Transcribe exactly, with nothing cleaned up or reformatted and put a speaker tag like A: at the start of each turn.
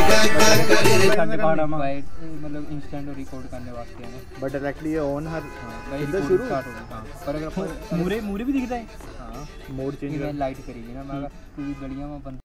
A: मतलब instant record करने वास्ते है
B: बट डायरेक्टली ये ऑन हर
A: इधर शुरू स्टार्ट होगा। पर अगर मूरे मूरे भी दिखता है। हाँ
B: मोड चेंज
A: लाइट करेगी ना मैं पूरी गलियां में